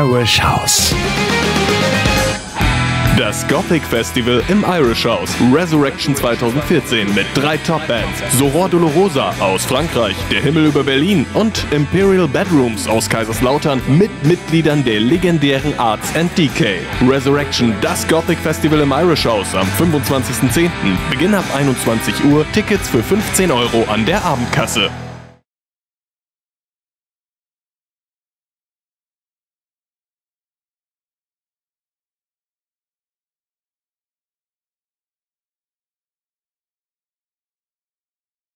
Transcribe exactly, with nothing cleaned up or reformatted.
Irish House. Das Gothic Festival im Irish House. Resurrection zweitausendvierzehn mit drei Top-Bands. Soror Dolorosa aus Frankreich, Der Himmel über Berlin und Imperial Bedrooms aus Kaiserslautern mit Mitgliedern der legendären Arts and Decay. Resurrection, das Gothic Festival im Irish House am fünfundzwanzigsten zehnten Beginn ab einundzwanzig Uhr. Tickets für fünfzehn Euro an der Abendkasse.